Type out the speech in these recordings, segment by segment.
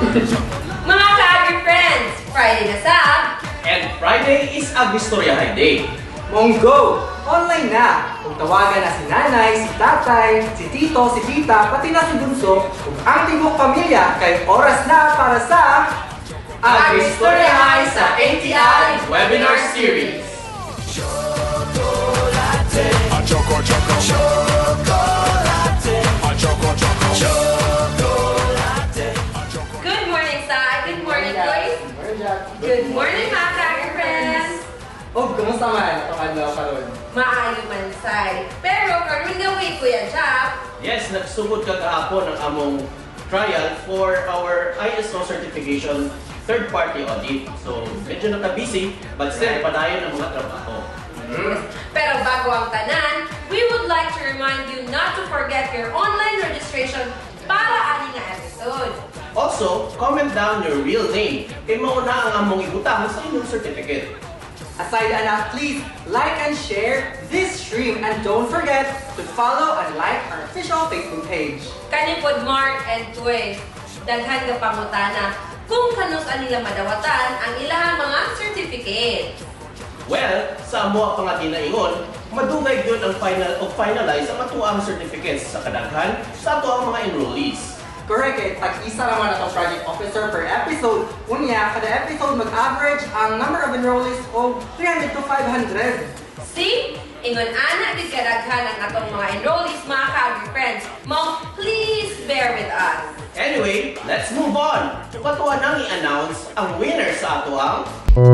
Mga ka-Agri friends, Friday na sa... And Friday is Agristoryahan Day. Monggo! Online na! Kung tawagan na si nanay, si tatay, si tito, si tita, pati na si bunso, kung ang tibok pamilya, kay oras na para sa... Agristoryahan sa ATI Webinar Series. Chocolate, a choco choco. Chocolate, a choco choco. Chocolate, a choco. Good morning, Sai. Good morning, Joyce. Good morning, mga ka-Agri friends. Oh, kumusta man? Itong adlaw karon. Maayo man, Sai. Pero, karoon nga week ko yan, Chap. Yes, nagsugod ka kahapon ang among trial for our ISO certification third-party audit. So, medyo naka-busy, but still, padayon ang mga trabaho. Pero bago ang tanan, we would like to remind you not to forget your online registration para ani nga episode. Also, comment down your real name. Kay mauna ang among ibutang sa inyong certificate. Aside anak, please like and share this stream and don't forget to follow and like our official Facebook page. Kanipod Mark and Tuy, daghan ka pangutana kung kanus anila madawatan ang ilahang mga certificate. Well, sa amo pa nga ginaingon, madugay yun ang finalize ang atuang certificates sa kadaghan sa atuang mga enrollees. Correct eh, tag-isa naman na project officer per episode. Unya, kada episode mag-average ang number of enrollees of 300 to 500. See? Ingon ana gid kadaghan ang atong mga enrollees, mga ka-Agri friends. Mom, please bear with us. Anyway, let's move on. Patuan nang i-announce ang winner sa atuang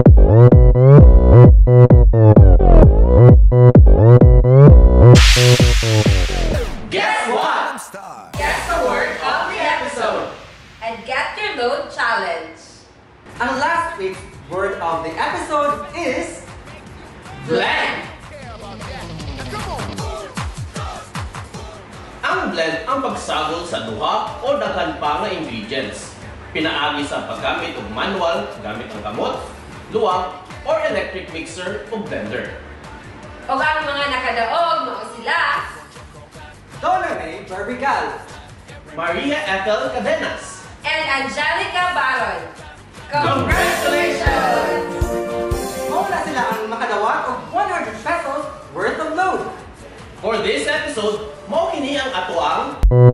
Guess what? Guess the word of the episode. And get your load challenge. Ang last week's word of the episode is Blend. Ang blend ang pagsagol sa duha o daghan pa nga ingredients. Pinaagi sa paggamit og manual gamit ang kamot, luwag, or electric mixer o blender. O ang mga nakadaog, mao sila. Donna May Barbigal. Maria Ethel Cadenas. And Angelica Baron. Congratulations! Mauna sila ang makadawat og 100 pesos worth of load. For this episode, mao kini ang atuang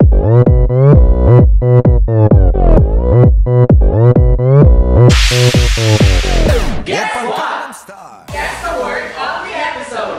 Guess what? Guess the word of the episode.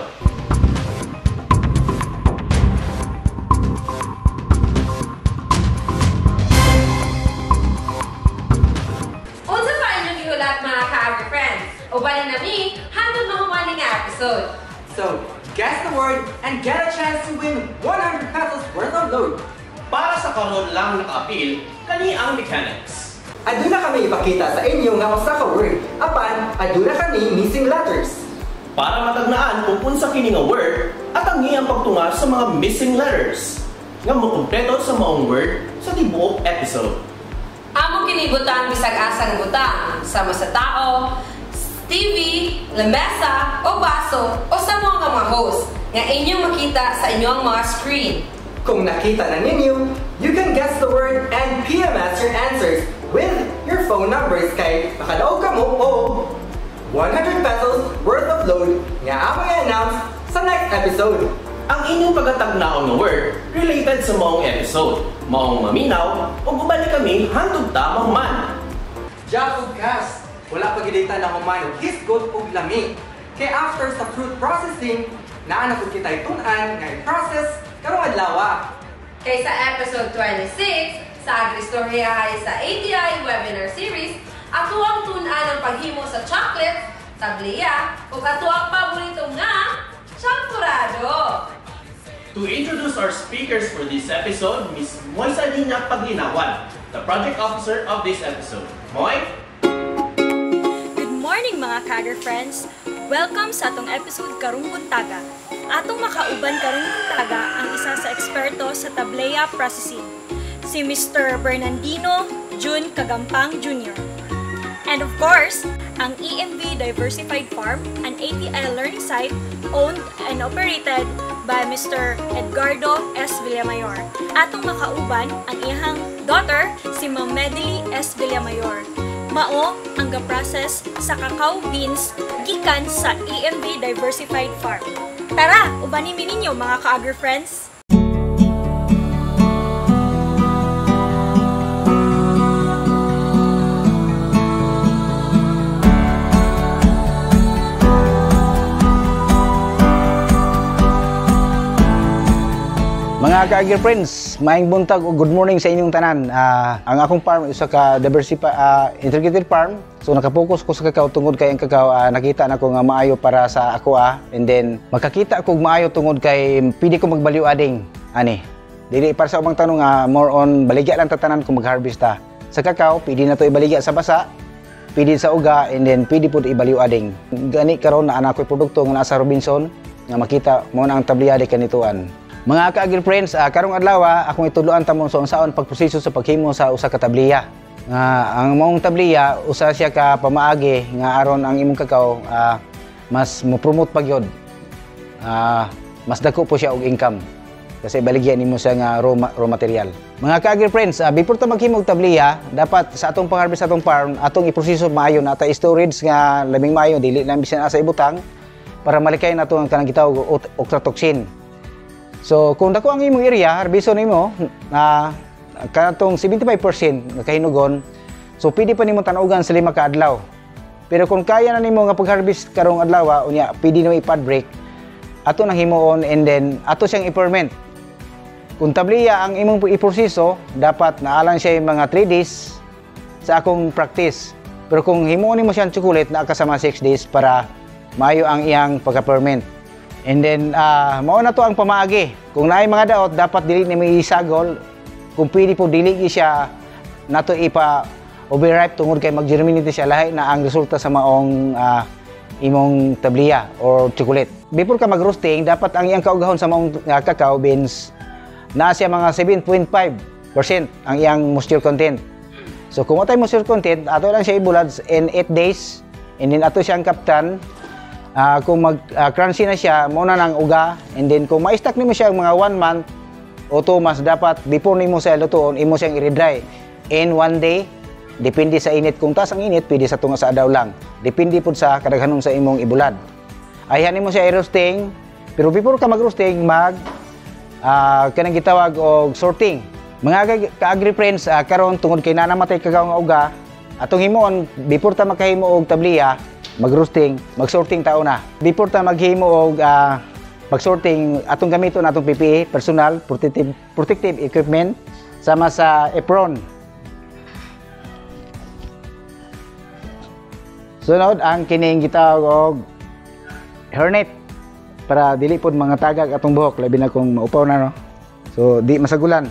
Unsa pa inyong gihulat, mga ka-Agri friends? O bali na mi, hangtod mahuman nga episode. So, guess the word and get a chance to win 100 pesos worth of load. Para sa karon lang naka-appeal, kani ang mechanics. Aduna kami ipakita sa inyo nga usa ka word. Apan, aduna kami missing letters. Para matagnaan kung unsa kini nga word at ang iyang pagtunga sa mga missing letters nga makumpleto sa maong word sa tibuok episode. Among kinibutang bisag asang butang, sama sa tao, TV, lamesa, o baso, o sa mga host nga inyong makita sa inyong mga screen. Kung nakita na ninyo, you can guess the word and PMS your answers with your phone numbers kay makadaog ka mo o 100 pesos worth of load nga among i-announce sa next episode. Ang inyong pagkatagnaon nga word related sa maong episode, maong maminaw, o gubalik kami hantod tamang man. Jacob Cast, wala pa gidita na human og hisgot ug lami. Kay after sa fruit processing, naa na pud kita itun-an nga i-process karong adlaw. Kay sa episode 26 sa Agristoryahan sa ATI Webinar Series, ato ang tun-an ang paghimo sa chocolate, tableya, ug ato ang paborito nga champurado. To introduce our speakers for this episode, Ms. Moisalina Paglinawan, the project officer of this episode. Moy? Good morning mga ka-Agri friends! Welcome sa atong episode karong buntaga. Atong makauban karong buntaga ang isa sa eksperto sa tableya processing, si Mr. Bernardino Jun Kagampang Jr. And of course, ang EMV Diversified Farm, an ATI learning site owned and operated by Mr. Edgardo S. Villamayor. Atong makauban ang iyang daughter si Ma'am Medley S. Villamayor. Mao ang ga-process sa cacao beans gikan sa EMB Diversified Farm. Tara, ubanin ninyo mga ka-agri-friends! Mga ka-agri friends, maayong buntag o good morning sa inyong tanan. Ang akong farm isa ka integrated farm. So nakapokus ko sa kakao tungod kay ang kakao nakita na ko nga maayo para sa ako and then makakita ko maayo tungod kay pili ko magbaliw ading ani. Dili para sa ubang tanong more on baligya lang tatanan ko mag-harvest ta. Sa kakao pili na to ibaligya sa basa, pili sa uga and then pili pud ibaliw ading. Gani karon na anak ko'y produkto nga nasa Robinson nga makita mo na ang tabliyade kanituan. Mga ka-agri friends, karong adlaw akong itudloan tamon sa unsaon pagproseso sa paghimo sa usa ka tabliya. Ang maong tabliya usa siya ka pamaagi nga aron ang imong kakao mas mo-promote pa gyud. Mas dako po siya og income kasi baligyan nimo siya nga raw material. Mga ka-agri friends, before ta maghimo og tabliya, dapat sa atong pang-harvest atong farm, atong iproseso maayo na ta storage nga labing maayo dili lang bisan asa ibutang para malikay nato ang kanang gitawag ochratoxin. So kung dako ang imong area, harbiso nimo na kanatong 75% kahinugon, so pwede pa nimo tan-ugan sa 5 ka adlaw. Pero kung kaya na nimo nga pag-harvest karong adlaw, unya pwede nimo i-pad break. Ato nang himuon and then ato siyang i-ferment. Kung tabliya ang imong iproseso, dapat naalang siya yung mga 3 days sa akong practice. Pero kung himuon nimo siyang chocolate na kasama 6 days para maayo ang iyang pagka-ferment. And then, mao na to ang pamaagi. Kung naay mga daot, dapat dili nimo isagol. Kung pwede po dili siya nato ipa-overripe tungod kay mag-germinate siya, lahi na ang resulta sa maong imong tabliya or chocolate. Before ka mag-roasting, dapat ang iyang kaugahon sa maong cacao beans na siya mga 7.5% ang iyang moisture content. So kung watay moisture content, ato lang siya ibulad in 8 days. And then ato siyang kaptan. Kung mag-crunchy na siya, muna nang uga. And then kung ma-stack nimo siya mga 1 month o 2 months, dapat before nimo siya lutoon, imo siyang i-dry in 1 day. Depende sa init. Kung taas ang init, pwede sa tunga sa adaw lang. Depende po sa kadaghanong sa imong ibulad. Ayhan nimo siya i-roasting. Pero before ka mag-roasting, kanang gitawag og sorting. Mga ka-agri friends, karon tungod kay nanamatay kagaw nga uga, atong himuon before ta makahimo og tabliya, mag-roasting, mag-sorting tao na. Before ta maghimo og pag-sorting, atong gamiton atong PPE, personal protective equipment, sama sa apron. Sunod ang kining gitawag og hairnet para dili pod mga tagag atong buhok labi na kung maupaw na no. So di masagulan.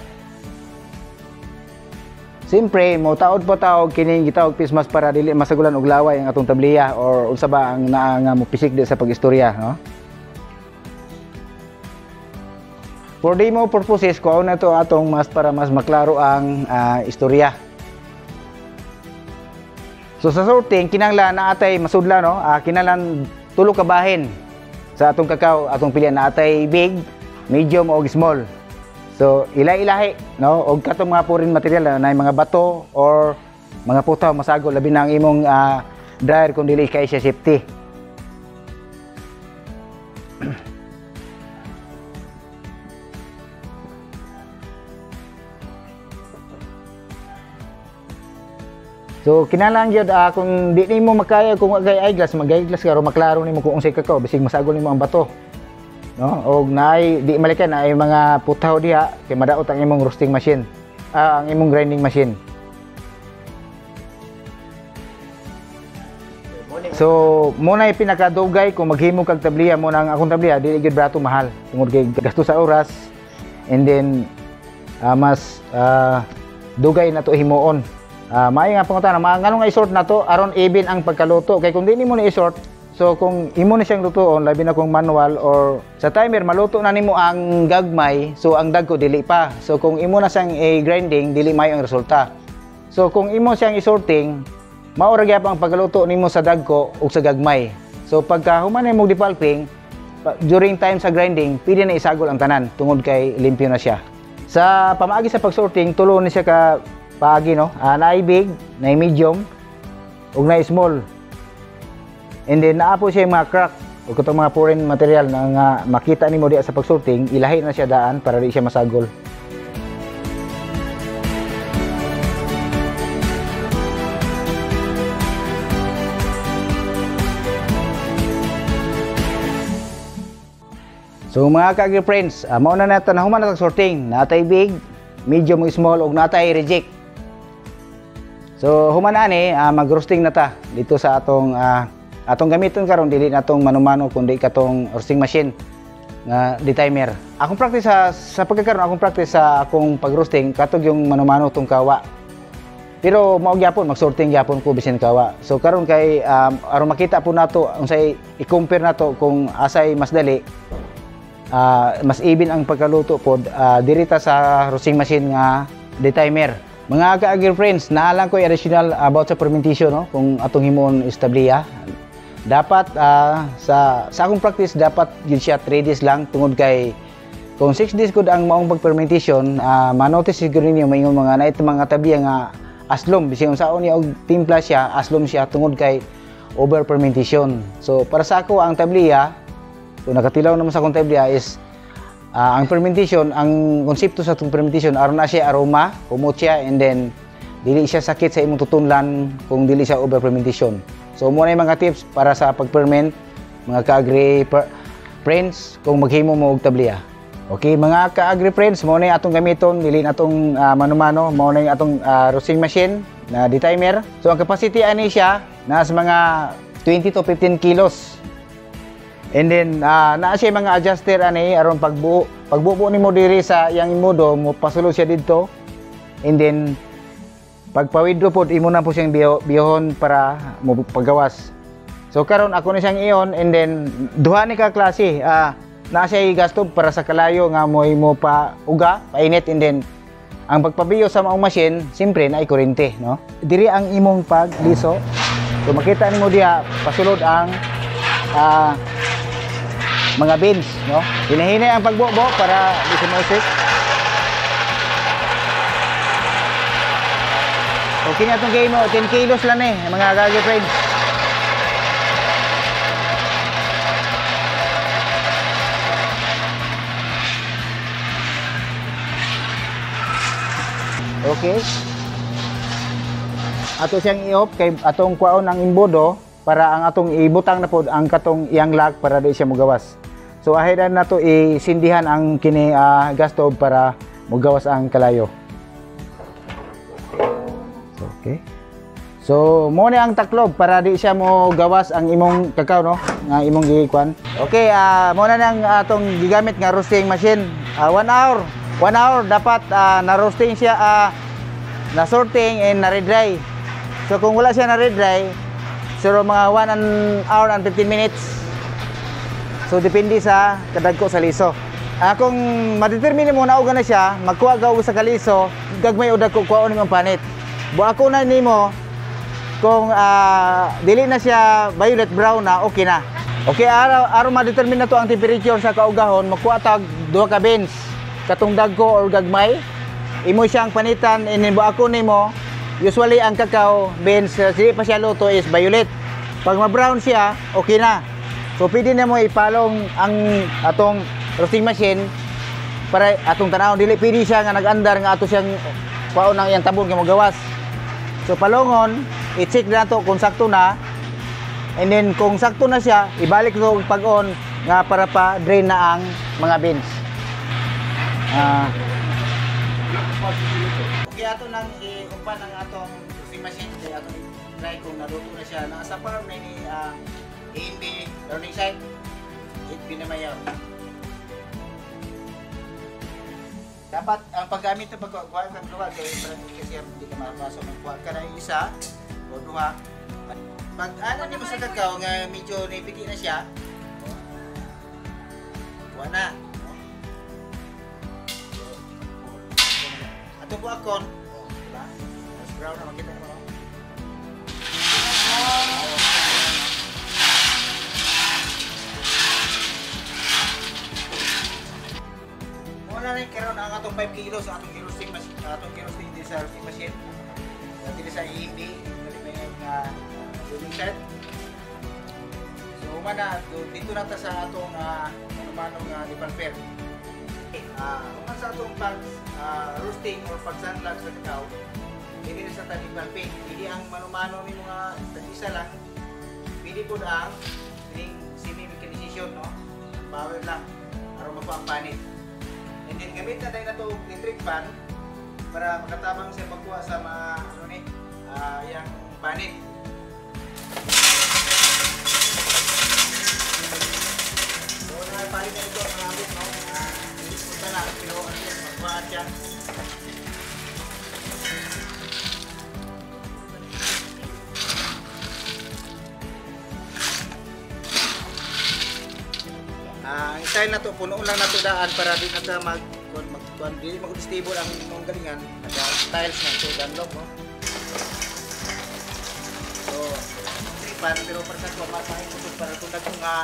Siyempre, mo taod po taog kining gitawag pismas para dili masagulan og laway ang atong tabliya or unsa ba ang naa nga mopisik di sa pag-istorya, no? For demo purposes, ko na to atong para mas maklaro ang istorya. So sa sorting, kinahanglan na atay masudla, no? Kinahanglan tulo ka bahin sa atong kakao, atong pilihan na atay big, medium o small. So, ilahi-ilahi, no? Og katong mga foreign material na mga bato or mga putaw masagol labi na ang imong dryer kung dili kay siya safety. So, kinahanglan gyud kung di nimo makaya kung eyeglass, mag-eyeglass ka ro maklaro nimo kung unsay kakao bisig masagol nimo ang bato. No, og naay di malikan na ay mga putaw diha kay madaot ang imong roasting machine, ang imong grinding machine. So muna ay pinakadugay kung maghimo kag tabliya mo nang akong tabliya dili gyud brato mahal tungod kay gasto sa oras and then mas dugay na to himuon. Maayo nga pangutana, ngano nga i-sort na to aron even ang pagkaluto kay kung dili mo na i-sort. So kung imo na siyang lutoon, labi na kung manual or sa timer, maluto na nimo ang gagmay, so ang dagko dili pa. So kung imo na siyang grinding, dili mayo ang resulta. So kung imo siyang i-sorting, maura gyud ang pagluto nimo sa dagko ug sa gagmay. So pagka human nimo dipalping, during time sa grinding, pwede na isagol ang tanan tungod kay limpyo na siya. Sa pamaagi sa pagsorting, tulo ni siya ka paagi, no? Naay big, naay medium, ug naay small. And then naapo siya yung mga crack o katong mga foreign material na nga makita nimo diya sa pagsorting, ilahi na siya daan para di siya masagol. So mga ka-agri friends, mao na natin na human na sorting. Natay big, medium, small, ug natay reject. So human ani mag-roasting na ta dito sa atong atong gamiton karon, dili natong mano-mano kundi katong roasting machine nga di-timer. Akong practice sa pagkakaroon, akong practice sa akong pag-roasting katog yung mano-mano tong kawa. Pero mao gyapon mag-sorting gyapon ko bisan kawa. So karon kay aron makita po nato unsay i-compare nato kung asay mas dali, mas even ang pagkaluto pod dirita sa roasting machine nga di-timer. Mga ka-agri friends, naalang ko additional about sa fermentation, no? Kung atong himon is tableya. Dapat sa akong practice dapat yun siya 3 days lang tungod kay kung 6 days gud ang maong pag-fermentation, manotice siguro ninyo may mga na mga tableya nga aslom bisan unsaon niya og timpla siya, aslom siya tungod kay over fermentation. So para sa ako ang tableya, kung nakatilaw naman sa akong tableya is ang fermentation, ang konsepto sa itong fermentation, aron na siya aroma, kumot siya, and then dili siya sakit sa imong tutunlan kung dili siya over fermentation. So muna yung mga tips para sa pag-ferment, mga ka-agri friends, kung maghimo mo og tableya. Okay, mga ka-agri friends, muna yung atong gamiton, dili natong mano-mano, muna yung atong roasting machine na di-timer. So ang capacity ani siya nasa mga 20 to 15 kilos. And then naa siya mga adjuster ani aron pagbuo nimo diri sa iyang imodo mo pasulod siya didto. And then pagpa-withdraw pod imo na po siyang bihon para mo paggawas. So karon ako ni siyang iyon, and then duha ni ka klase naa siya gasto para sa kalayo nga mo pa uga, painit, and then ang pagpabiyo sa maong machine simpre na ay kuryente, no? Diri ang imong pagliso. So makita nimo diha pasulod ang mga beans, no? Hinahinay ang pagbubo para di siya mausik. Okay na itong game mo, 10 kilos lang mga ka-agri friends. Okay. Ato siyang i-off kay atong kwaon ang imbodo para ang atong ibutang na pod ang katong iyang lock para di siya mogawas. So ahead na to isindihan ang kini gas stove para mogawas ang kalayo. Okay. So mo ni ang taklob para di siya mo gawas ang imong kakao, no? Nga imong gikuan. Okay, mo na nang atong gigamit nga roasting machine. 1 hour. 1 hour dapat na roasting siya, na sorting and na re-dry. So kung wala siya na re-dry, so mga 1 hour and 15 minutes. So depende sa kadagko sa liso. Kung ma-determine mo na uga na siya, magkuha gaw sa kaliso, gagmay o dagko kuhaon nimong panit. Buako na nimo kung dili na siya violet brown na, okay na. Okay, araw ma-determine na to ang temperature sa kaugahon, magkuha tag 2 ka beans, katong dagko or gagmay. Imo siyang panitan, buako nimo. Usually ang kakao beans, dili pa siya luto, is violet. Pag ma-brown siya, okay na. So pwede na mo ipalong ang atong roasting machine para atong tanaw. Dili pwede siya nga nag-andar nga ato siyang paon ang iyang tabon nga magawas. So palongon, i-check na to kung sakto na. And then kung sakto na siya, ibalik ko pag-on nga para pa drain na ang mga beans. Okay, ato nang i-umpan ang atong roasting machine. Kaya ato i-try kung naluto na siya. Nasa farm na ni A&B learning site, 8 pinamayaw. Dapat ang paggamit ng pagkuha ng luwag kaya kasi hindi ka mapasok magkuha ka na isa o duha. Pag ano niyo sa kakao nga medyo nipiti na siya, kuha na. Ato po akon, diba? Mas brown na makita naman. 5 kilos sa atong roasting machine, din sa roasting machine. Dili sa EMB, dili pa yung building set. So humana dito na ta sa atong manong dipalper. Human sa atong pag roasting or pag-sunlag sa kakao, hindi na sa dipalper. Hindi ang manumano ni mga tag-isa lang. Pili po ang semi-mechanization, no? Power lang para magpapanit. And then gamit na tayo na itong electric fan para makatabang siya magkuha sa mga yung panit. So nakapalit na ito ang abot, no? Punta na, pero magkuhaan siya. Ang style na to, puno lang na to daan para di na ta di mag-stable ang imong galingan. Ada tiles na to danlog, no? So, tripan pero para sa tuwa masahin ko para tundag ko nga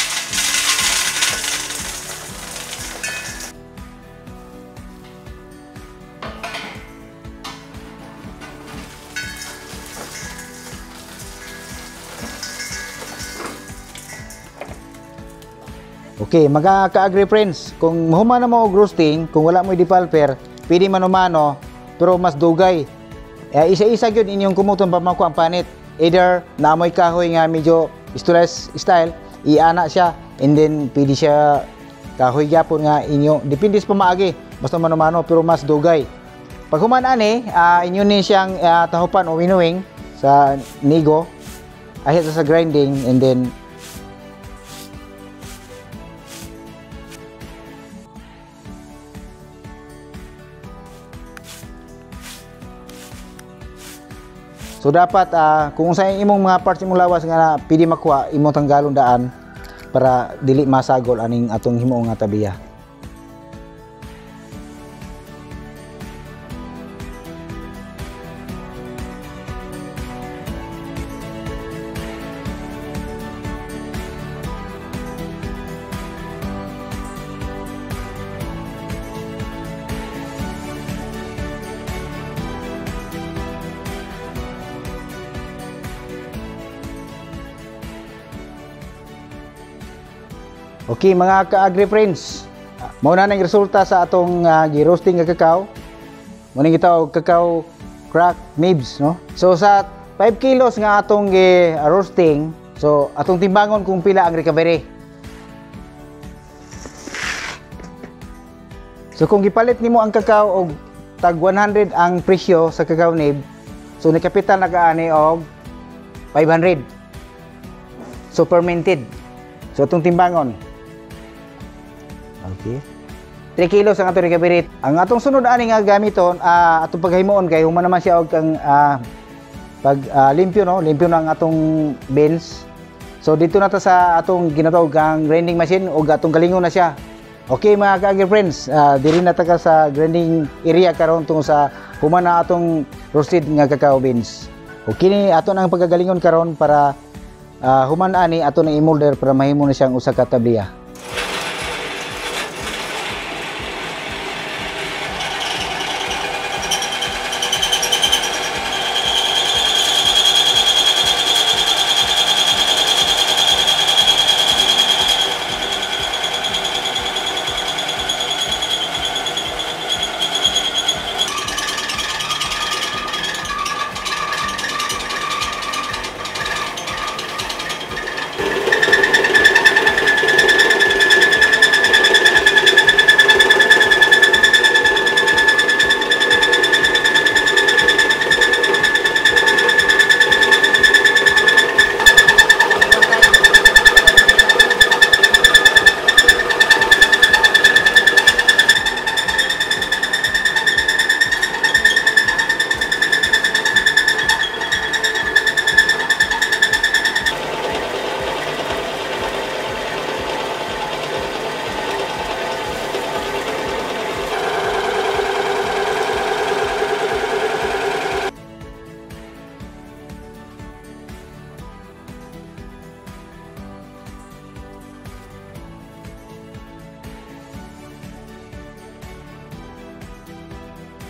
okay, mga ka-agri friends, kung mahuman na mo og roasting, kung wala mo dipalper, pwede mano-mano, pero mas dugay. Isa-isa gyud inyong kumuton pa makuha ang panit. Either naamoy kahoy nga medyo stress style, iana siya, and then pwede siya kahoy gyapon nga inyo. Depende sa pamaagi, basta mano-mano pero mas dugay. Pag human ani, inyo ni siyang tahupan o winuwing sa nigo, ahit sa grinding, and then so dapat kung sa imong mga parts imong lawas nga pwede makuha, imong tanggalon daan para dili masagol aning atong himuong nga tabiya. Okay mga ka-agri friends, mao na nang resulta sa atong gi-roasting nga kakao. Mao ning gitawag kakao crack nibs, no? So sa 5 kilos nga atong gi-roasting, so atong timbangon kung pila ang recovery. So kung gipalit nimo ang kakao og tag 100 ang presyo sa kakao nib, so ni kapital nagaani og 500. So fermented. So atong timbangon. Okay. 3 kilos ang atong recovery rate. Ang atong sunod ani nga gamiton, atong paghimuon kay human naman siya og kang pag limpyo, no? Limpyo na ang atong beans. So dito na ta sa atong ginatawag ang grinding machine og atong galingon na siya. Okay mga ka-agri friends, diri na ta ka sa grinding area karon tungod sa human na atong roasted nga cacao beans. Okay ni aton ang pagagalingon karon para human ani aton ang imolder para mahimo na siyang usa ka tabliya.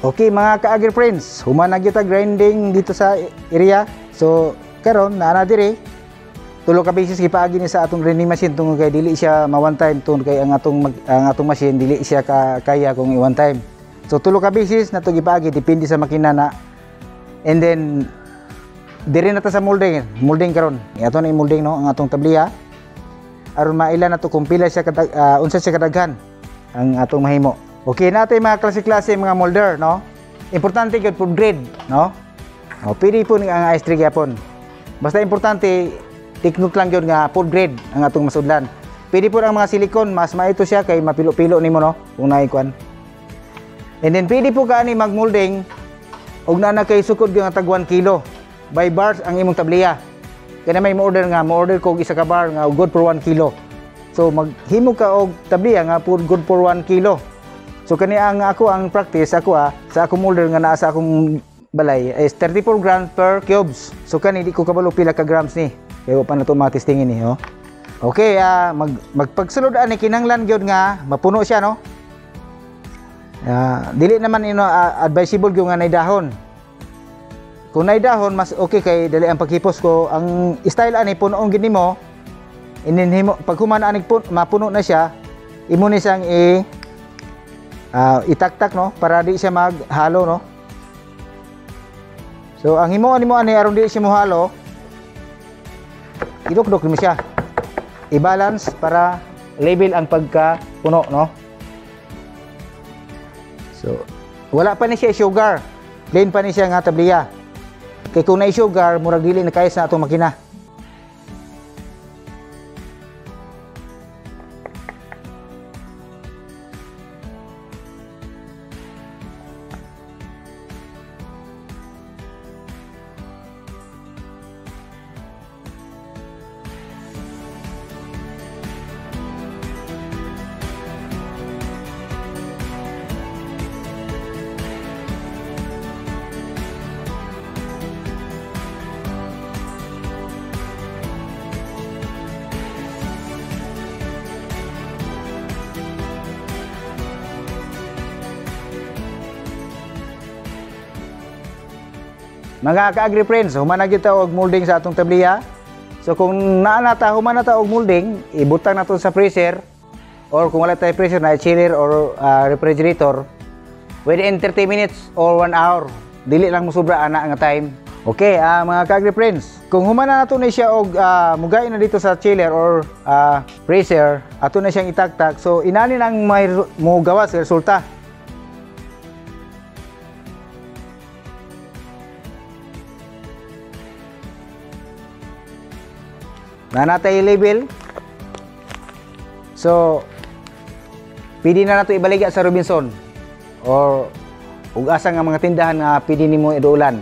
Okay mga ka-agri friends, human na kita grinding dito sa area. So karon naa na diri tulo ka beses gipaagi ni sa atong grinding machine tungod kay dili siya ma one time tungod kay ang atong machine dili siya kaya kung i one time. So tulo ka beses na to gipaagi depende sa makina na. And then diri na ta sa molding karon. Ato na i-molding no ang atong tabliya. Aron maila na to kung pila siya unsa siya kadaghan ang atong mahimo. Okay, natay mga klase-klase mga molder, no? Importante gyud food grade, no? O pili po ang ice tray gyapon. Basta importante tiknot lang gyud nga food grade ang atong masudlan. Pili po ang mga silicone, mas maito siya kay mapilo-pilo nimo, no? Kung naay kwan. And then pili po kaani mag-molding og naa kay sukod gyud nga tag 1 kilo. By bars ang imong tabliya. Kaya may mo-order ko og isa ka bar nga good for 1 kilo. So maghimo ka og tabliya nga good for 1 kilo. So kani ang practice sa akong molder nga naa sa akong balay is 34 grams per cubes. So kani di ko kabalo pila ka grams ni. Kaya pa na to matestingin ni, oh. Okay, magpagsulod ani kinahanglan gyud nga mapuno siya, no. Dili naman advisable gyud nga nay dahon. Kung nay dahon mas okay kay dali ang paghipos ko. Ang style ani punoon gid nimo. Ininhimo pag human ani mapuno na siya, imo ni siyang itaktak, no, para di siya maghalo, no. So ang himuon nimo ani aron di siya mohalo, idok-dok mo siya, i-balance para level ang pagkapuno, no. So wala pa ni siya sugar, plain pa ni siya nga tabliya. Kay kung na sugar murag dili na kaya sa atong makina. Mga ka-agri friends, human na kita og molding sa atong tabliya. So kung naa na ta human na ta og molding, ibutang nato sa freezer or kung wala tay freezer na chiller or refrigerator within 30 minutes or 1 hour. Dili lang mosobra ana nga time. Okay, mga ka-agri friends, kung human na nato ni siya og mugay na dito sa chiller or freezer, ato na siyang itaktak. So inani nang mo gawas sa resulta. Na natay label. So pwede na nato ibaligya sa Robinson or ug asa nga mga tindahan nga pwede nimo iduulan.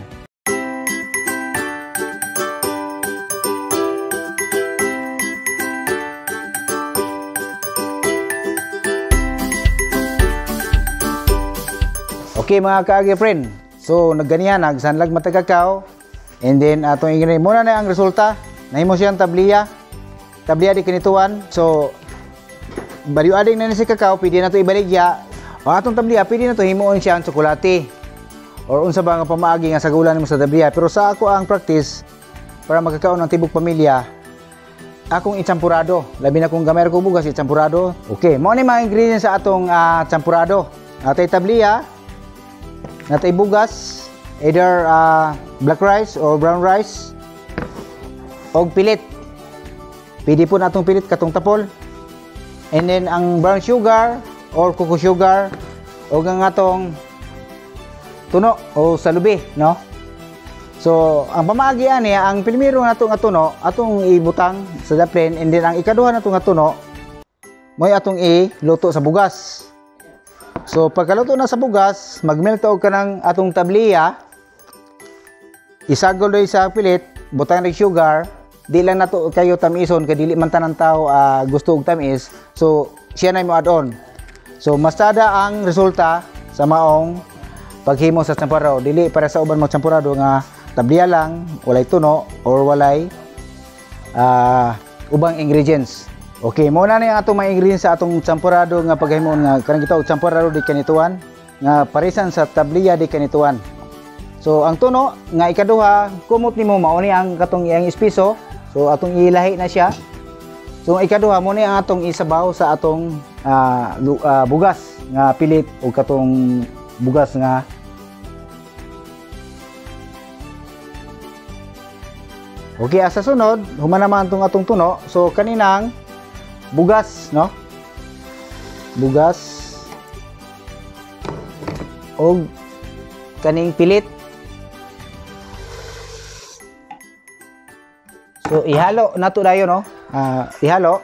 Okay mga ka-agri friend, so nagganihan nagsanlag mata kakao and then atong ingani muna na ang resulta. Nahimo siyang tabliya di kinituan. So baliw ading na ni si kakao, pwede na to ibaligya. Ang atong tabliya pwede na to himuon siya ang tsokolate or unsa ba nga pamaagi nga sagalan mo sa tabliya. Pero sa ako ang practice para magkakaon ng tibok pamilya, akong itsampurado. Labi na kung gamay ko bugas itsampurado. Okay, mo ni mga ingredients sa atong tsampurado. Natay tabliya, natay bugas, either black rice or brown rice, og pilit. Pwede po natong pilit katong tapol. And then ang brown sugar or cocoa sugar o ang atong tuno o salubi, no? So ang pamaagi ani ang primero nato nga tuno atong ibutang sa daplen, and then ang ikaduha nato nga tuno moy atong iluto sa bugas. So pagkaluto na sa bugas, magmelt og kanang atong tabliya, isagol doy sa pilit, butang ng sugar. Di lang nato kayo tamison kay dili man tanan tao gusto og tamis. So siya na mo add on. So masada ang resulta sa maong paghimo sa champurado. Dili para sa uban mo champurado nga tabliya lang, walay tuno or walay ubang ingredients. Okay, mo na ni atong mga ingredients sa atong champurado nga paghimo nga kanang gitaw champurado di kanituan nga parisan sa tabliya di kanituan. So ang tuno nga ikaduha, kumot nimo mao ni ang katong iyang espiso. So atong ilahi na siya. So ang ikaduha mo ni ang atong isabaw sa atong bugas nga pilit o katong bugas nga okay, sa sunod, human naman itong atong tuno. So, kaninang bugas, no? Bugas o kaning pilit. So, ihalo na ito dayo, no? Ihalo.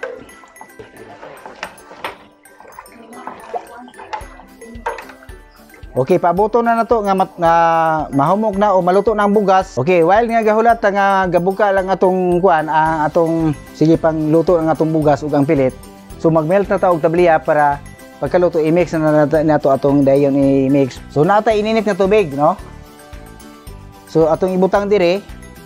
Okay, pabuto na nato nga mahumok na o maluto na ang bugas. Okay, while nga gahulat nga gabuka lang atong kuan, atong sige pang luto ang atong bugas ug ang pilit. So magmelt na ta og tabliya para pagkaluto i-mix na nato atong dayon i-mix. So nata ininit nga tubig, no? So atong ibutang dire.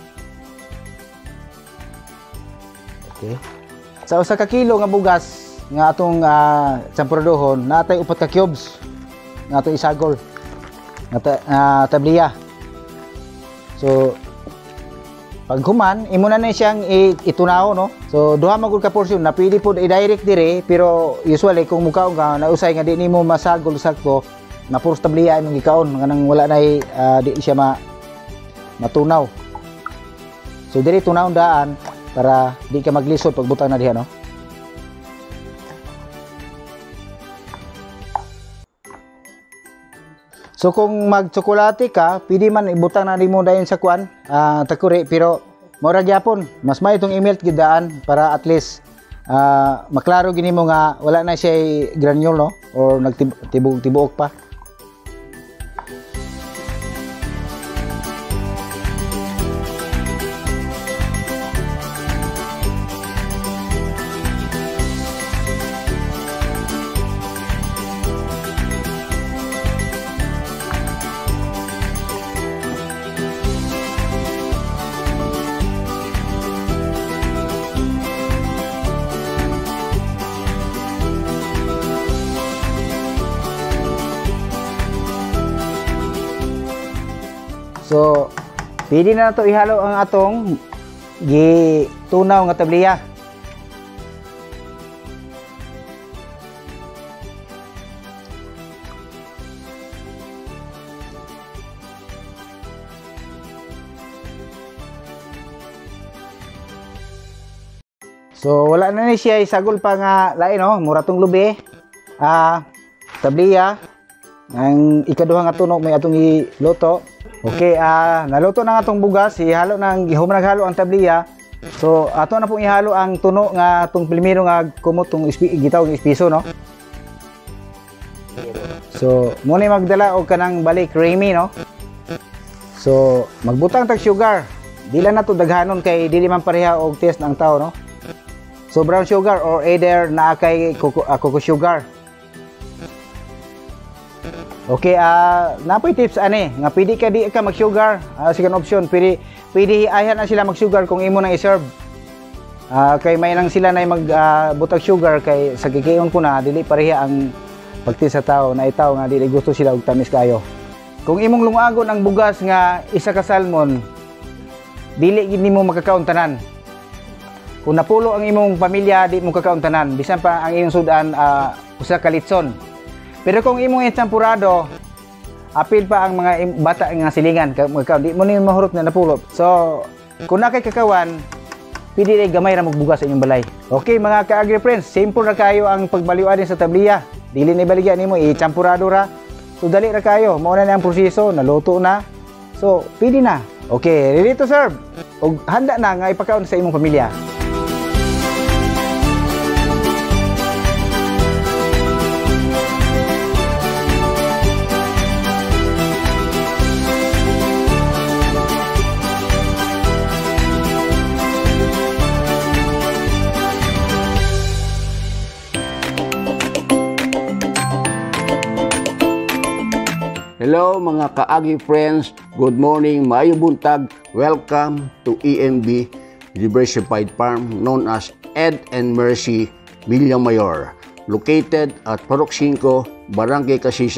Okay. Sa usa ka kilo nga bugas nga atong champuradohon, natay 4 ka cubes nga ito isagol na tabliya. So pag human imo na siyang itunaw, no? So duha magud ka portion na pwede pod i-direct dire, pero usually kung mukaon ka nausay nga di nimo masagol sakto na puros tabliya imong gikaon nga nang wala na di siya matunaw. So dire tunaw daan para di ka maglisod pag butang na diha, no? So kung mag-tsokolate ka, pwede man ibutang na mo dayon sa kuan, takuri, pero mura gyapon, mas may itong i-melt gidaan para at least maklaro gini mo nga wala na siya granule, no? Or nagtibok-tibuok pa. So, pwede na ito ihalo ang atong gitunaw nga tabliya. So, wala na ni siya isagol pa nga lain, no? Mura tong lubi. Tabliya. Ang ikaduha nga tunog may atong iluto. Okay, naluto na nga itong bugas, ihalo na, naghalo ang tabliya. So, ato na pong ihalo ang tuno nga itong primero nga kumot itong gitaw ng espiso, no? So, muna magdala o kanang balik creamy, no? So, magbutang tag sugar. Dila na ito daghanon kay dili man pareha og taste ng tao, no? So, brown sugar or either na kay cocoa sugar. Okay, napoy tips ani nga pwede ka di ka mag-sugar. Second option, pwede ayan na sila mag-sugar kung imo nang i-serve. Kay may nang sila na magbutag sugar kay sa gigayon ko na dili pareha ang pagti sa tao na itaw nga dili gusto sila og tamis kayo. Kung imong lungagon ang bugas nga isa ka salmon, dili gid nimo makakaon tanan. Kung napulo ang imong pamilya, di mo kakaon tanan. Bisan pa ang imong sudan usa ka litson. Pero kung imong champurado, apil pa ang mga bata nga silingan, di mo ni mahurot na napulot. So, kung nakay kakawan, pwede ay gamay ra magbugas sa inyong balay. Okay mga ka-agri friends, simple ra kayo ang pagbaliwan sa tabliya. Dili na ibaligyan nimo, i-champurado ra. So, dali ra kayo. Mauna na ang proseso, naluto na. So, pwede na. Okay, ready to serve. O handa na nga ipakaon sa imong pamilya. Hello mga kaagi friends, good morning, maayong buntag. Welcome to EMB Diversified Farm known as Ed and Mercy Villamayor, located at Purok 5, Barangay Kasisang,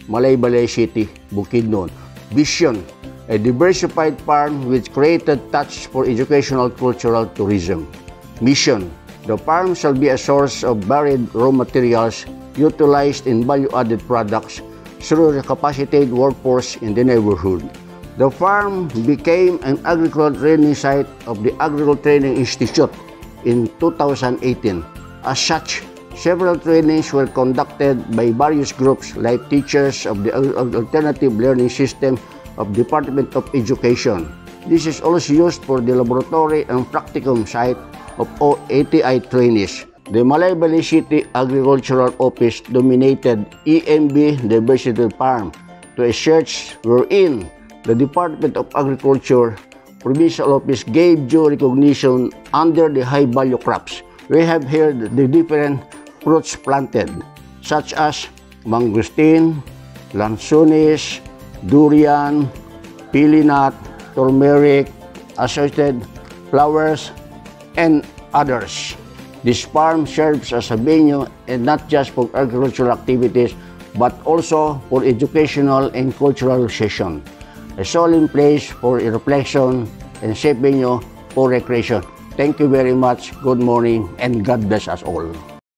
Malaybalay City, Bukidnon. Vision, a diversified farm which created touch for educational cultural tourism. Mission, the farm shall be a source of varied raw materials utilized in value-added products through the capacitated workforce in the neighborhood. The farm became an agricultural training site of the Agricultural Training Institute in 2018. As such, several trainings were conducted by various groups like teachers of the Alternative Learning System of Department of Education. This is also used for the laboratory and practicum site of ATI trainees. The Malaybalay City Agricultural Office dominated EMB Diversity Farm to a search wherein the Department of Agriculture Provincial Office gave due recognition under the high-value crops. We have here the different fruits planted, such as mangosteen, lansones, durian, pili nut, turmeric, assorted flowers, and others. This farm serves as a venue and not just for agricultural activities, but also for educational and cultural session. A solemn place for reflection and safe venue for recreation. Thank you very much. Good morning and God bless us all.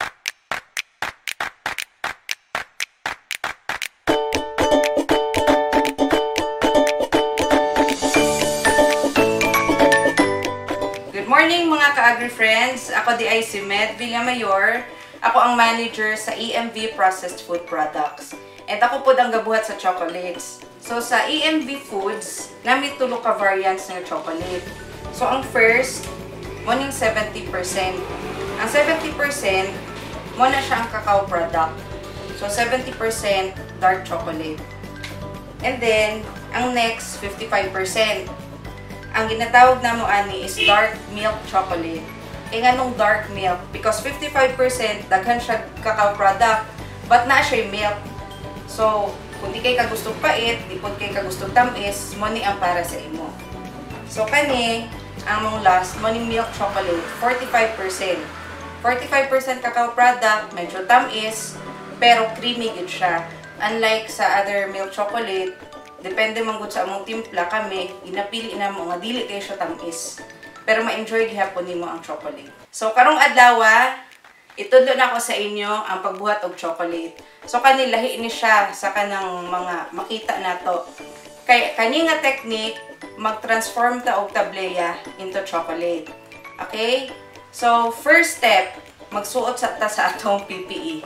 Good morning mga ka-agri-friends. Ako di ay si Med Villamayor. Ako ang manager sa EMV Processed Food Products. And ako po ang gabuhat sa chocolates. So sa EMV Foods, namin tulo ka variants ng chocolate. So ang first, mo ning 70%. Ang 70%, mo na siya ang cacao product. So 70% dark chocolate. And then, ang next, 55%. Ang ginatawag na mo ani is dark milk chocolate. E nga nung dark milk, because 55% daghan siya cacao product, but na siya milk. So, kung di kay kagustong pait, di po kay kagustong tamis, mo ni ang para sa imo. So, kani, ang mong last, mo ni milk chocolate, 45%. 45% cacao product, medyo tamis, pero creamy gid siya. Unlike sa other milk chocolate, depende man gud sa among timpla, kami ginapili na mo nga dili kay siya tamis. Pero ma-enjoy gihapon nimo ang chocolate. So karong adlaw, itudlo na ko sa inyo ang pagbuhat og chocolate. So kanilahi ni siya sa kanang mga makita nato. Kay kani nga technique mag-transform ta og tableya into chocolate. Okay? So first step, magsuot ta sa atong PPE.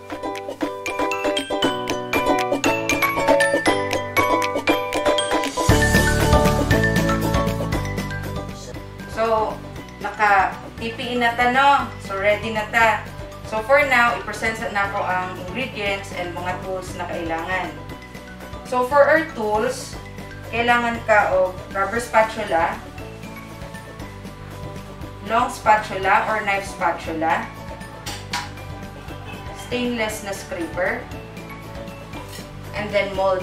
So, naka-PPE na ta, no? So, ready na ta. So, for now, i-present na ko ang ingredients and mga tools na kailangan. So, for our tools, kailangan ka o rubber spatula, long spatula or knife spatula, stainless na scraper, and then mold.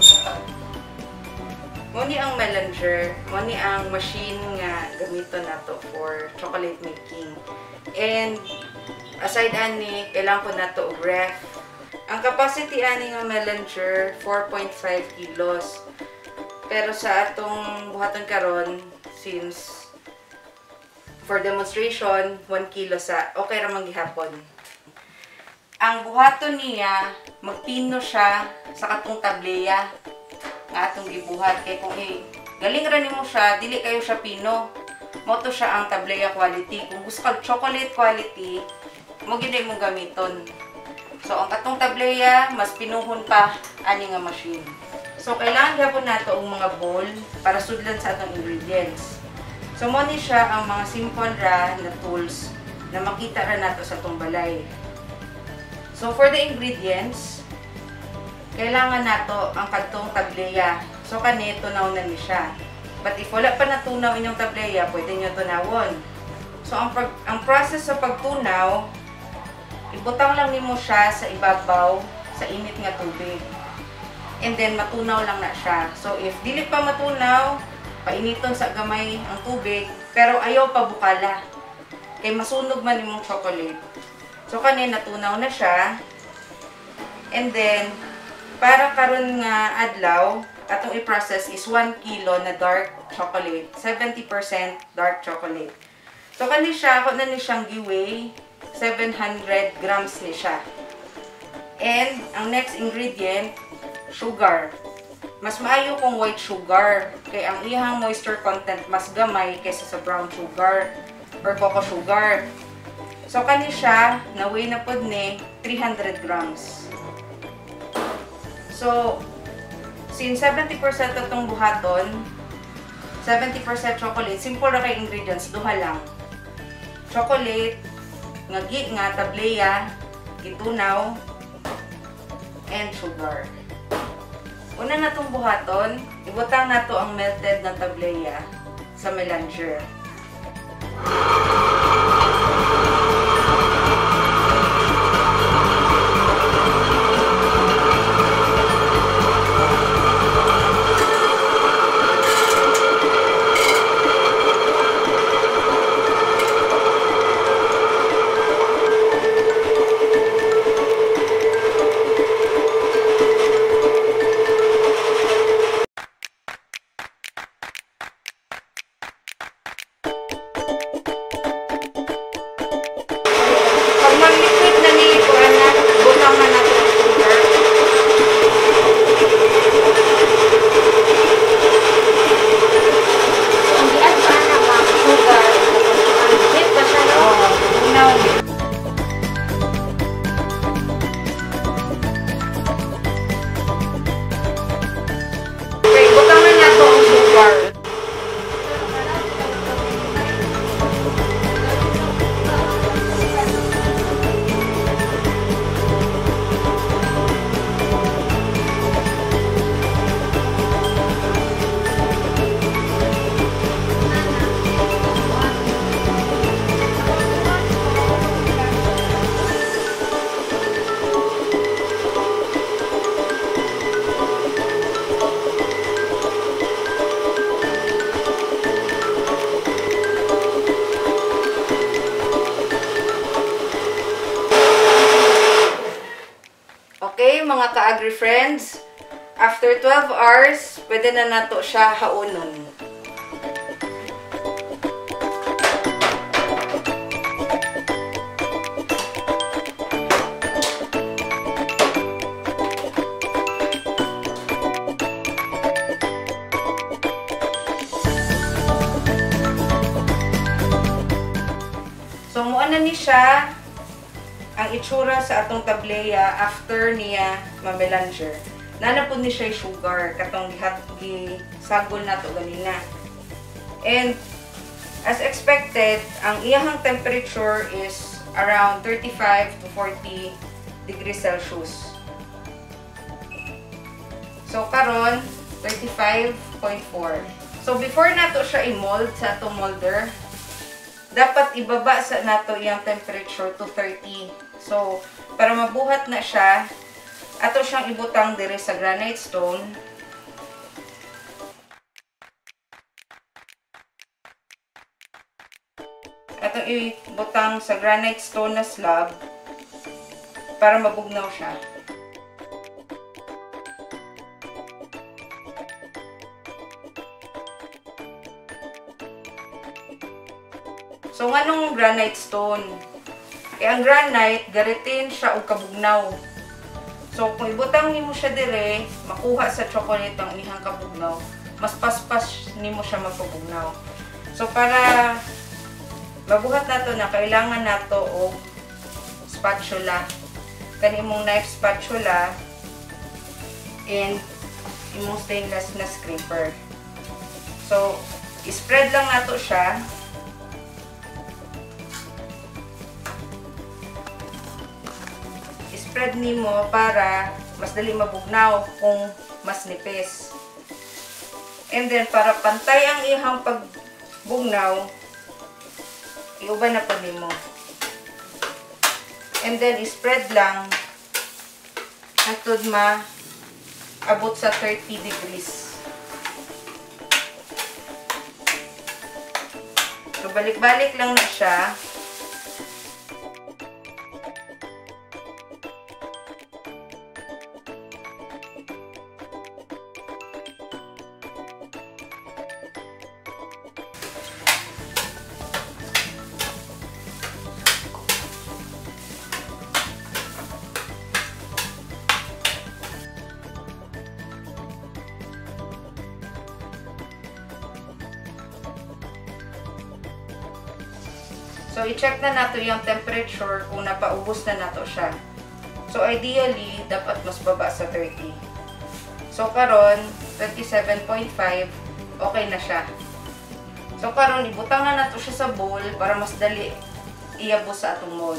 Muni ang melanger, muni ang machine nga gamito nato for chocolate making. And aside ani, kailangan ko nato og ref. Ang capacity ani nga melanger 4.5 kilos. Pero sa atong buhaton karon, since for demonstration 1 kilo sa okay ra man gihapon. Ang buhaton niya magpino siya sa katong tableya nga atong gibuhat kay kung galing ra nimo siya, dili kayo siya pino. Mo to siya ang tableya quality. Kung gusto ka chocolate quality, mo gid mo gamiton. So ang katong tableya mas pinuhon pa ani nga machine. So kailangan gyapon nato og mga bowl para sudlan sa atong ingredients. So mo ni siya ang mga simple ra na tools na makita ra nato sa atong balay. So for the ingredients, kailangan nato ang kadtong tableya. So kani tunaw na ni siya. But if wala pa natunaw inyong tableya, pwede nyo tunawon. So ang process sa pagtunaw, ibutang lang nimo siya sa ibabaw sa init nga tubig. And then matunaw lang na siya. So if dili pa matunaw, painiton sa gamay ang tubig, pero ayaw pa bukala. Kay masunog man imong chocolate. So kani natunaw na siya. And then Para karon nga adlaw, atong i-process is 1 kilo na dark chocolate, 70% dark chocolate. So kani siya, ako na ni siyang giweigh, 700 grams ni siya. And ang next ingredient, sugar. Mas maayo kung white sugar, kay ang ihang moisture content mas gamay kaysa sa brown sugar or cocoa sugar. So kani siya, na-weigh na pod ni 300 grams. So, since 70% itong buhaton, 70% chocolate, simple ra kay ingredients, duha lang. Chocolate, nga tableya, gitunaw, and sugar. Una na itong buhaton, ibutang na to ang melted na tableya sa melanger. Okay, mga ka-agri friends, after 12 hours, pwede na nato siya haunon. So, muana ni siya ang itsura sa atong tableya after niya mamelanger. Nanapod ni siya sugar, katong gisagol na to ganina. And as expected, ang iyahang temperature is around 35 to 40 degrees Celsius. So karon 35.4. So before nato siya i-mold sa atong molder, dapat ibaba sa nato iyang temperature to 30. So, para mabuhat na siya, ato siyang ibutang dire sa granite stone. Ato ibutang sa granite stone na slab para mabugnaw siya. So, anong granite stone? Kaya ang granite, garitin siya og kabugnaw. So, kung ibutang nimo siya dire, makuha sa chocolate ang ihang kabugnaw, mas paspas nimo siya magpabugnaw. So, para mabuhat nato na, kailangan nato og spatula. Kanimong knife spatula and imong stainless na scraper. So, spread lang nato siya. Spread nimo para mas dali mabugnaw kung mas nipis. And then, para pantay ang ihang pagbugnaw, iuban na po nimo. And then, spread lang hangtod abot sa 30 degrees. So, balik-balik lang na siya. So, i-check na nato yung temperature kung napaubos na nato siya. So, ideally, dapat mas baba sa 30. So, karon 27.5, okay na siya. So, karon ibutang na nato siya sa bowl para mas dali iabos sa atong mold.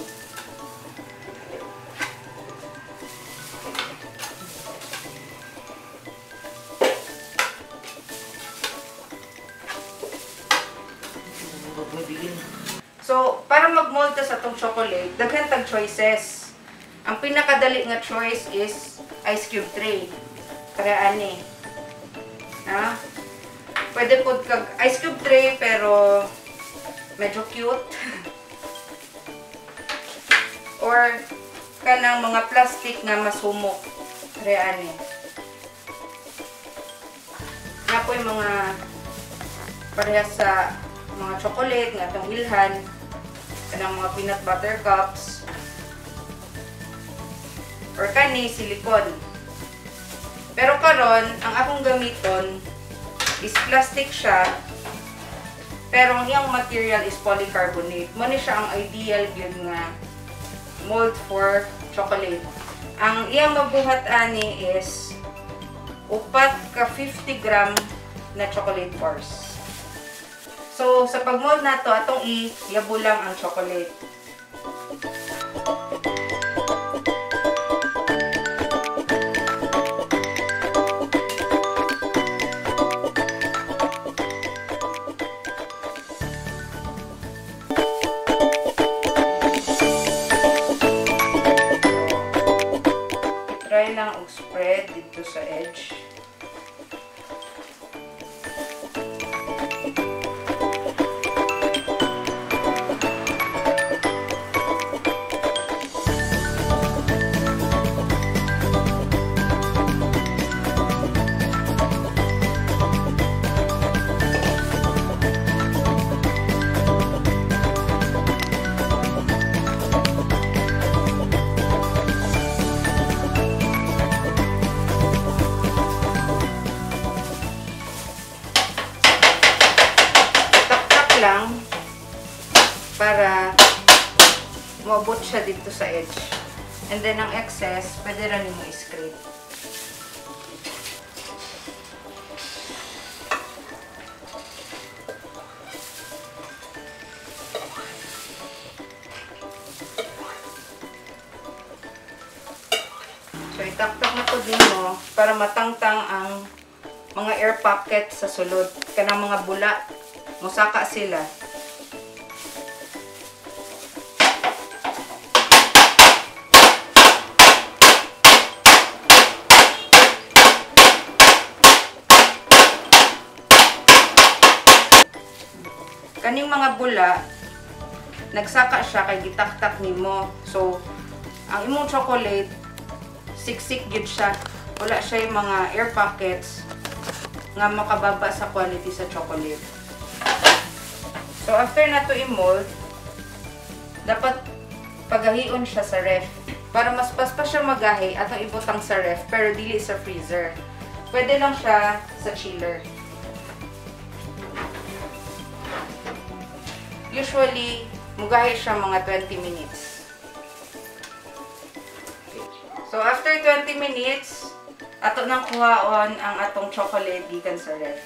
So, para mag-mold ta sa atong chocolate, daghan tag choices. Ang pinakadali nga choice is ice cube tray. Kaya ani. Ha? Pwede po kag ice cube tray pero medyo cute. Or kanang mga plastic nga masumok. Kaya ani. Na po yung mga parehas sa mga chocolate nga itong ilhan. Kanang mga peanut butter cups. Or kani, silicone. Pero karon, ang akong gamiton is plastic siya. Pero ang iyang material is polycarbonate. Muna siya ang ideal yun nga mold for chocolate. Ang iyang mabuhat ani is upat ka 50 gram na chocolate bars. So, sa pag-mold na to, atong i-yabo lang ang chocolate. I-try lang ang spread dito sa edge. Lang para maabot siya dito sa edge. And then ang excess, pwede rin mo i-scrape. So itaktak na to din mo para matangtang ang mga air pocket sa sulod. Kanang mga bula musaka sila. Kaning mga bula, nagsaka siya kay gitaktak nimo. So, ang imong chocolate, siksik gid siya. Wala siya yung mga air pockets nga makababa sa quality sa chocolate. So, after na to i-mold, dapat pagahion siya sa ref. Para mas paspas siya magahi, atong ibutang sa ref, pero dili sa freezer. Pwede lang siya sa chiller. Usually, mugahi siya mga 20 minutes. So, after 20 minutes, ato nang kuhaon ang atong chocolate gikan sa ref.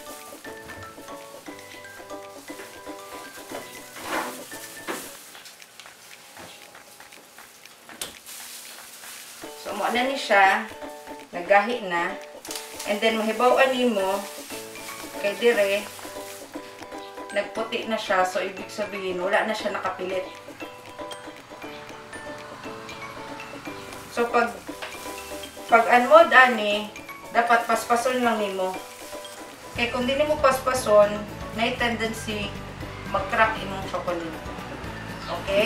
So, mo na ni siya, nagahi na, and then mahibaw-an nimo kay dire nagputi na siya, so ibig sabihin wala na siya nakapilit. So pag unmold ani, dapat paspason lang nimo. Kaya kung di mo paspason, na tendency mag-crack imong chocolate. Okay?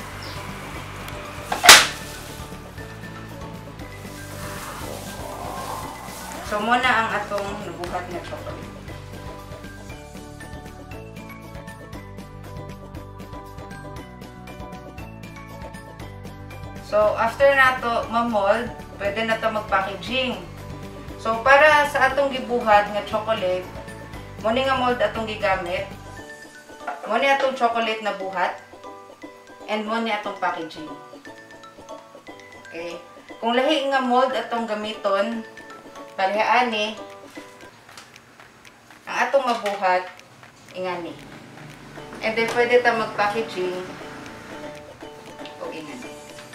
So, muna ang atong nabuhat na chocolate. So, after nato ma-mold, pwede na to mag-packaging. So, para sa atong gibuhat nga chocolate, muna nga mold atong gigamit. Muna atong chocolate na buhat. and mo ni atong packaging. Okay? Kung lahi nga mold atong gamiton, parihaan ang atong mabuhat, ingani. And then, pwede ta mag-packaging o ingani.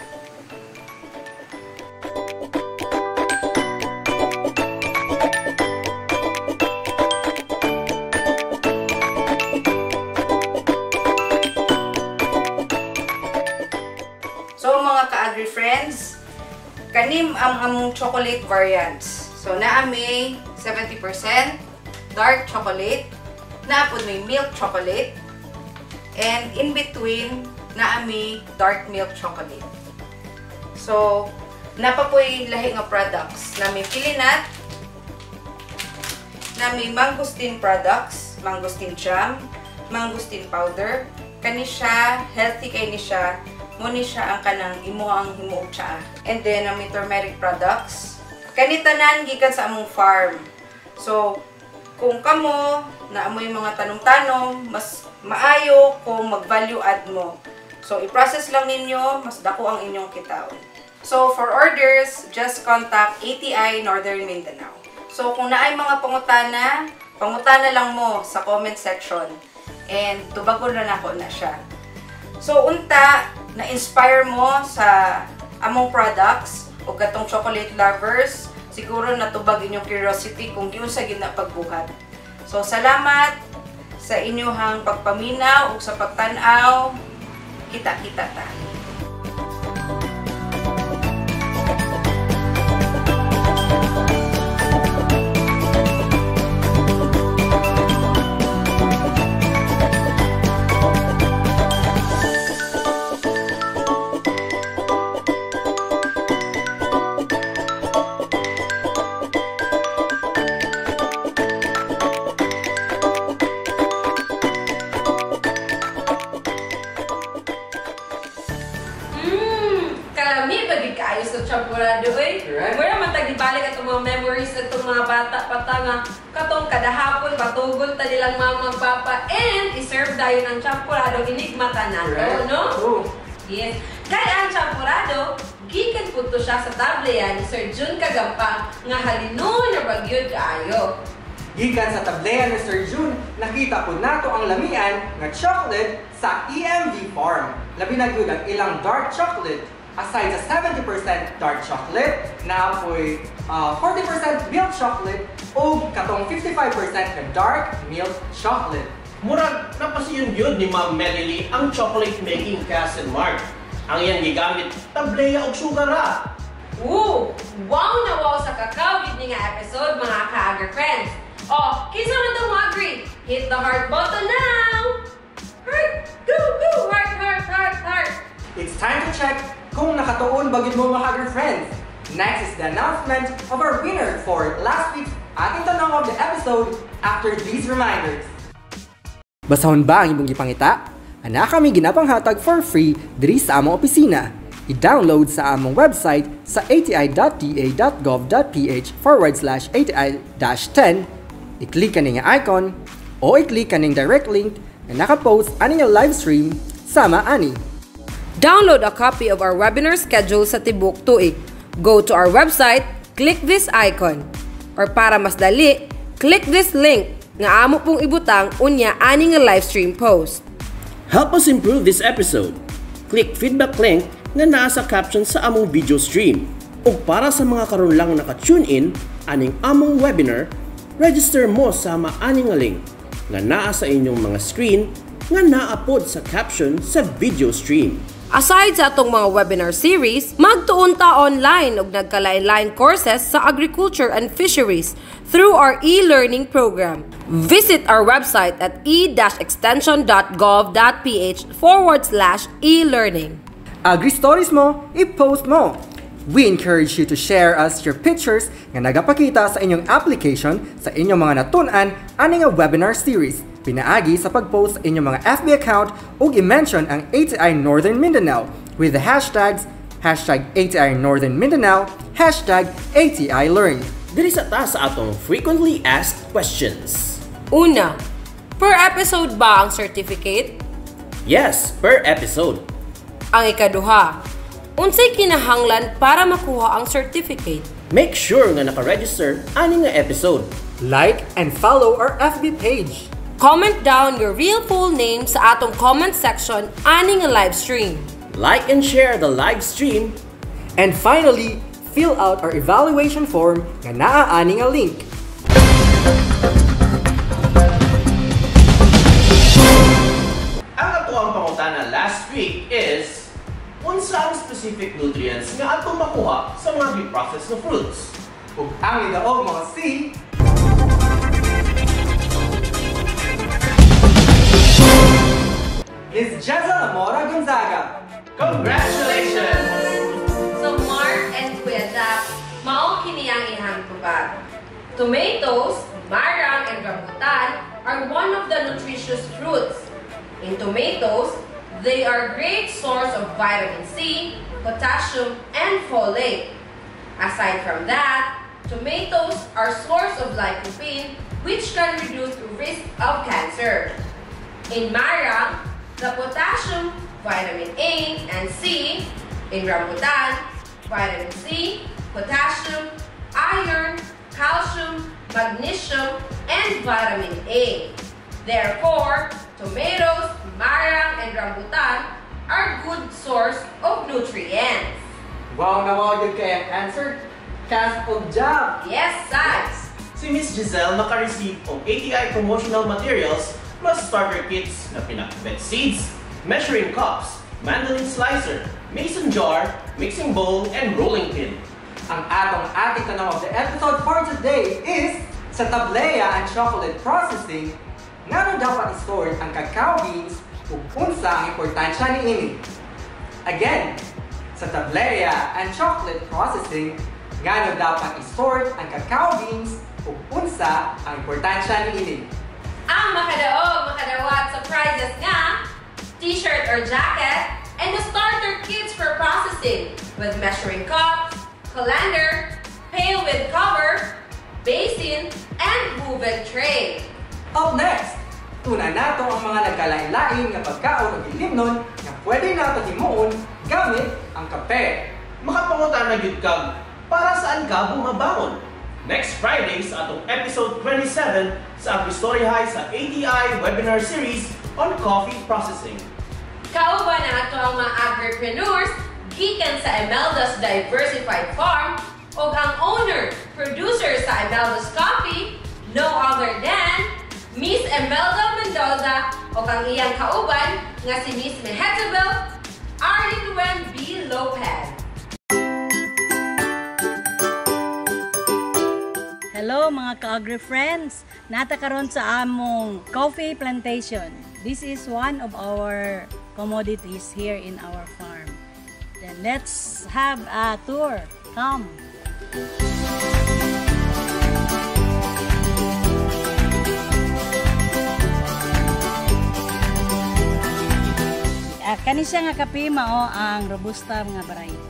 So, mga ka-agri friends, kanim ang among chocolate variants. So, naami 70% dark chocolate, naapod may milk chocolate, and in between, naami dark milk chocolate. So, napapoy lahi nga products. Nami Pilinat, nami mangosteen products, mangosteen jam, mangosteen powder. Kani siya, healthy kay ni siya. Muni siya ang kanang imuhang himuog siya. And then, nami turmeric products. Kani tanan gikan sa among farm. So, kung kamo naamoy mga tanom-tanom, mas maayo kung mag-value add mo. So, i-process lang ninyo, mas dako ang inyong kitaon. So, for orders, just contact ATI Northern Mindanao. So, kung naay mga pangutana lang mo sa comment section. And, tubagon na ako na siya. So, unta, na-inspire mo sa among products o katong chocolate lovers, siguro natubag inyong curiosity kung giun sa ginapagbuhat. So, salamat sa inyong pagpaminaw o sa pagtanaw. Kita-kita ta. Champorado Mura man tagbalik atong mga memories atong mga bata patanga katong kada hapon patugol ta nilang mama papa and i-serve dayon ang champorado hinigmata nato, no? Yes. Kaya ang champorado gikan pudto siya sa tableya ni Sir Jun Kagampang nga halinon na bagyod kaayo. Gikan sa tableya ni Sir Jun, nakita po nato ang lamian nga chocolate sa EMV Farm. Labi na gyud ang ilang dark chocolate. Aside sa 70% dark chocolate, na apoy 40% milk chocolate o katong 55% na dark milk chocolate. Murag napasiyon yun ni Ma'am Melily ang chocolate making Castle Mart. Ang iyang gigamit tableya og sugara. Wow na wow sa kakawid ni nga episode mga ka-agri friends. Kinsa man daw mo agree? Hit the heart button now! Heart! Go! Heart! It's time to check kung nakatuon bagid mo mga ka-agri friends. Next is the announcement of our winner for last week's ating tanong of the episode after these reminders. Basahon ba ang imong gipangita? Ana kami ginapanghatag for free diri sa among opisina. I-download sa among website sa ati.da.gov.ph/ati-10. I-click kaning icon o i-click kaning direct link na nakapost ani nga live stream sama ani. Download a copy of our webinar schedule sa Tibok Tuig. Go to our website, click this icon. Or para mas dali, click this link nga amo pong ibutang unya ani nga live stream post. Help us improve this episode. Click feedback link nga naa sa caption sa among video stream. O para sa mga karon lang naka-tune in aning among webinar, register mo sama ani nga link nga naa sa inyong mga screen nga naapod sa caption sa video stream. Aside sa atong mga webinar series, magtuon ta online og nagkalain-lain courses sa agriculture and fisheries through our e-learning program. Visit our website at e-extension.gov.ph/e-learning. Agri stories mo, i-post mo. We encourage you to share us your pictures nga nagapakita sa inyong application sa inyong mga natun-an ani nga webinar series. Pinaagi sa pag-post sa inyong mga FB account ug i-mention ang ATI Northern Mindanao with the hashtags #ATI Northern Mindanao, #ATILearn. Diri sa ta sa atong frequently asked questions. Una, per episode ba ang certificate? Yes, per episode. Ang ikaduha, unsay kinahanglan para makuha ang certificate? Make sure nga naka-register ani nga episode. Like and follow our FB page. Comment down your real full name sa atong comment section ani nga live stream. Like and share the live stream. And finally, fill out our evaluation form nga naa ani nga link. Ang atuang pangutana last week is unsa ang specific nutrients nga atong makuha sa mga gi-process na fruits? Ug ang idaog mga C. Is Jezza Amora Gonzaga. Congratulations! So Mark and Kuya Zach, mao kini ang ihang tubag. Tomatoes, marang, and rambutan are one of the nutritious fruits. In tomatoes, they are great source of vitamin C, potassium, and folate. Aside from that, tomatoes are source of lycopene, which can reduce the risk of cancer. In marang, the potassium, vitamin A, and C. In rambutan, vitamin C, potassium, iron, calcium, magnesium, and vitamin A. Therefore, tomatoes, marang, and rambutan are good source of nutrients. Wow na wow yun kaya answer. Cast of job. Yes, Sags. Si Miss Giselle naka-receive og ATI promotional materials plus starter kits na pinakbet seeds, measuring cups, mandolin slicer, mason jar, mixing bowl, and rolling pin. Ang atong ating tanong of the episode for today is, sa tableya and chocolate processing, ngano dapat i-store ang cacao beans ug unsa ang importansya niini? Again, sa tableya and chocolate processing, ngano dapat i-store ang cacao beans ug unsa ang importansya niini? Ang makadaog, makadawat sa prizes nga, t-shirt or jacket, and the starter kits for processing with measuring cups, colander, pail with cover, basin, and woven tray. Up next, tuna nato ang mga nagkalain-lain nga pagkaon o ilimnon nga pwede nato himuon gamit ang kape. Makapangutan na gyud kag para saan ka bumabangon. Next Friday sa atong episode 27 sa AgriStoryHigh sa ATI webinar series on coffee processing. Kauban na ato ang mga agripreneurs gikan sa Imelda's Diversified Farm o ang owner, producer sa Imelda's Coffee, no other than Miss Imelda Mendoza o ang iyang kauban nga si Miss Mehetabel Arlene B. Lopez. Hello mga ka-agri friends! Nata karon sa among coffee plantation. This is one of our commodities here in our farm. Then let's have a tour. Come! Kani siya nga kape mao ang Robusta nga variety.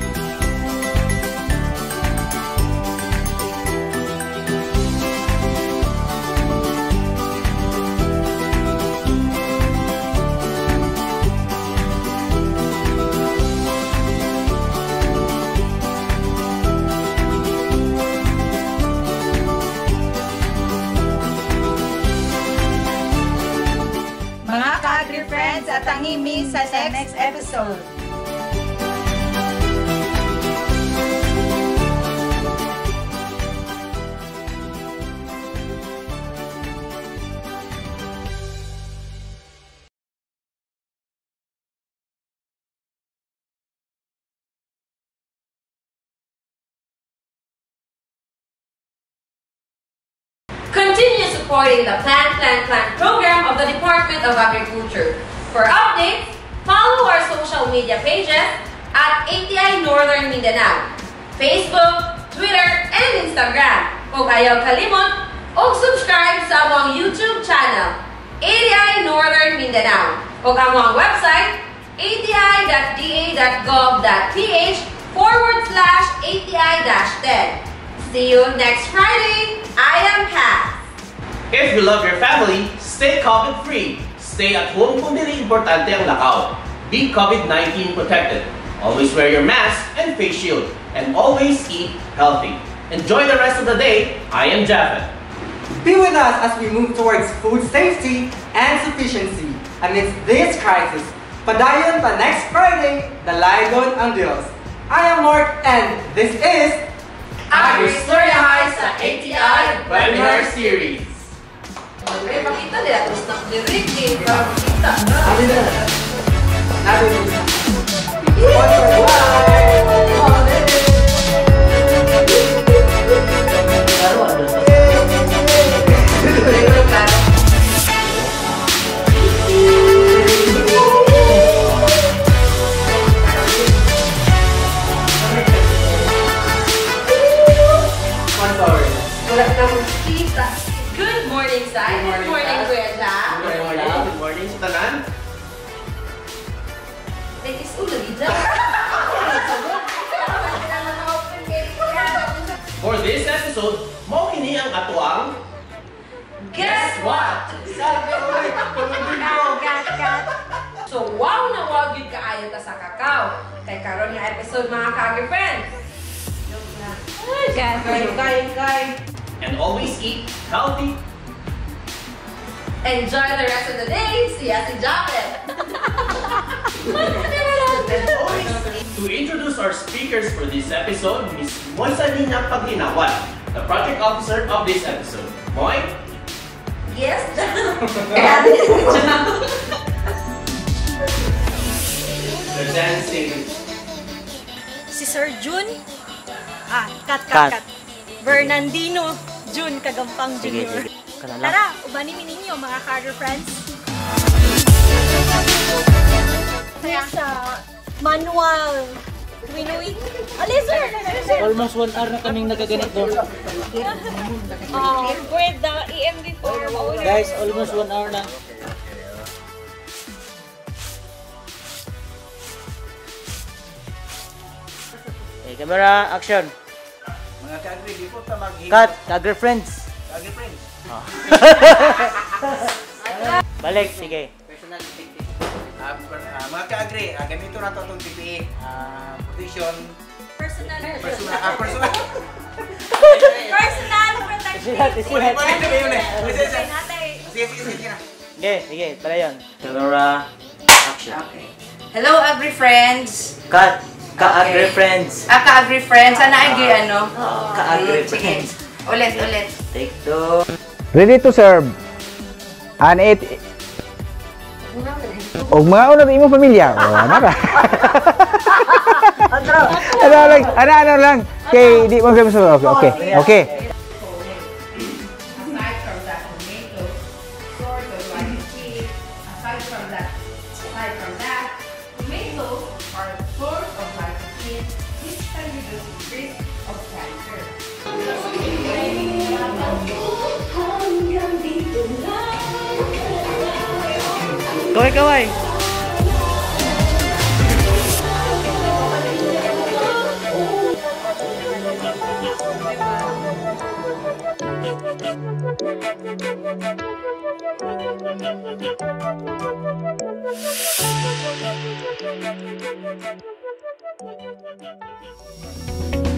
At ang imi sa next episode. Continue supporting the Plant program of the Department of Agriculture. For updates, follow our social media pages at ATI Northern Mindanao, Facebook, Twitter, and Instagram. Kung ayaw kalimot, subscribe sa among YouTube channel, ATI Northern Mindanao, o among website, ati.da.ph/ATI-10. See you next Friday. I am Kat. If you love your family, stay COVID-free. Stay at home kung dili importante ang lakaw. Be COVID-19 protected. Always wear your mask and face shield. And always eat healthy. Enjoy the rest of the day. I am Japhet. Be with us as we move towards food safety and sufficiency amidst this crisis. Padayon pa next Friday, Dalagon ang Diyos. I am Mark and this is Agri-Storya High sa ATI Webinar Series. Okay, pakita nila. Tapos na lyric eh. Para makita. Sabi na. Sabi na. Sponsor Wala ka makita. Good morning, Sai. Good morning, Kuya Ja. Good morning sa tanan. May isulo di dyan. For this episode, mo kini ang atuang Guess what? So, wow na wow yun kaayon ta sa kakao. Kay karon nga episode mga ka-agri-friends. Kay. and always eat healthy. Enjoy the rest of the day. Siya si Japhet. To introduce our speakers for this episode, Ms. Moisalina Paglinawan, the project officer of this episode. Moy? Yes, The dancing. Si Sir Jun. Kat. Bernardino Jun Kagampang Jr. Tara, ubanin mi ninyo mga Carter friends. Sa manual. Winuwi. Ali, sir! Almost 1 hour na kaming nagaganito. With the EMD form. Guys, almost 1 hour na. Okay, camera, action. Mga ka-agri, di po ta mag-himo. Cut, Agri friends. Agri friends. Balik, sige. Personal detective. Mga ka-agri, ganito na ito itong PPE. Protection. Personal Personal protection. Isihat. Ito ba yun eh? Sige. Sige, pala yun. Camera, action. Hello, Agri friends. Cut, ka-Agri Okay. friends. Ka-Agri friends. Sana agi ano? Ka-Agri Sige. friends. Ulit. Take 2. Ready to serve. And it... O mga una na imong pamilya. O, nara. Ano lang. Kay, di mo kayo masabi. Okay. Aside from that, tomato, source of vitamin C. Aside from that, tomatoes are a source of vitamin C, which can reduce the risk of cancer. Kaway. Thank you.